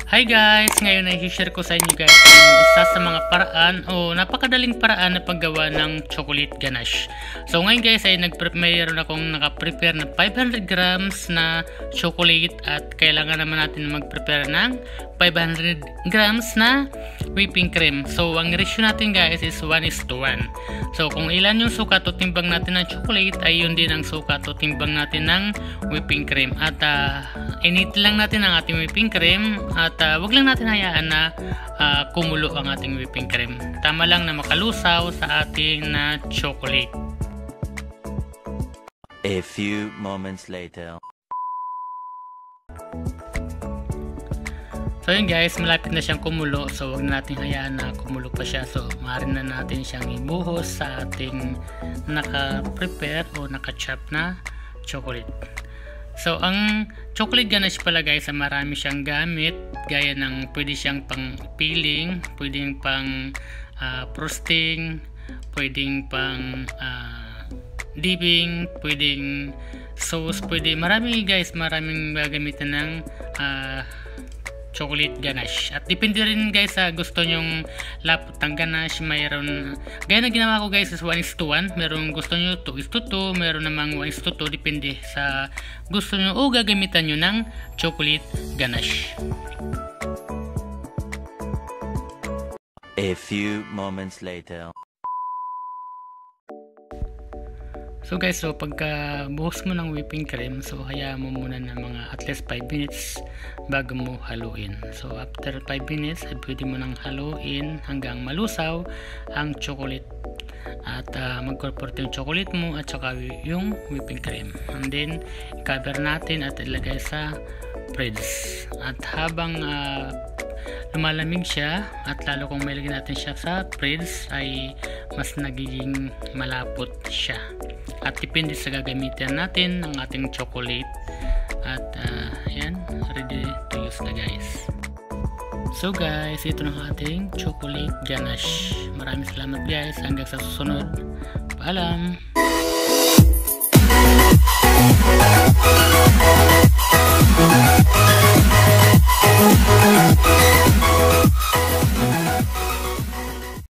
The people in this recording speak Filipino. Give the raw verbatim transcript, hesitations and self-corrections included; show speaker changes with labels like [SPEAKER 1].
[SPEAKER 1] Hi guys! Ngayon ay i-share ko sa inyo guys ang isa sa mga paraan o napakadaling paraan na paggawa ng chocolate ganache. So ngayon guys ay nag-prepare akong naka-prepare na five hundred grams na chocolate at kailangan naman natin mag-prepare ng five hundred grams na whipping cream. So ang ratio natin guys is one is to one. So kung ilan yung sukat o timbang natin ng chocolate ay yun din ang sukat o timbang natin ng whipping cream. At uh, init lang natin ang ating whipping cream at uh, wag lang natin hayaan na uh, kumulo ang ating whipping cream. Tama lang na makalusaw sa ating na chocolate.
[SPEAKER 2] A few moments later.
[SPEAKER 1] So yun guys, malapit na siyang kumulo. So wag na natin hayaan na kumulo pa siya. So maaari na natin siyang ibuhos sa ating naka-prepare o naka-chop na chocolate. So, ang chocolate ganache pala guys, marami siyang gamit. Gaya ng pwede siyang pang peeling, pwedeng pang uh, frosting, pwedeng pang uh, dipping, pwedeng sauce, pwede. Marami guys, maraming gagamitan ng uh, chocolate ganache. At depende rin guys sa gusto nyong lapot ng ganache. Mayroon, gaya na ginawa ko guys is one is to one. Meron gusto nyo two is to two. Meron namang one is to two. Depende sa gusto nyo o gagamitan nyo ng chocolate ganache.
[SPEAKER 2] A few moments later.
[SPEAKER 1] So guys, so pagka buhos mo ng whipping cream, so hayaan mo muna ng mga at least five minutes bago mo haluin. So after five minutes, ay pwede mo nang haluin hanggang malusaw ang chocolate. At uh, mag-incorporate yung chocolate mo at saka yung whipping cream. And then, i-cover natin at ilagay sa fridge. At habang uh, lumalamig siya at lalo kung mailagay natin siya sa fridge ay mas nagiging malapot siya. At depende sa gagamitan natin ng ating chocolate. At uh, yan, ready to use na guys. So guys, ito na ang ating chocolate ganache. Maraming salamat guys. Hanggang sa susunod. Paalam!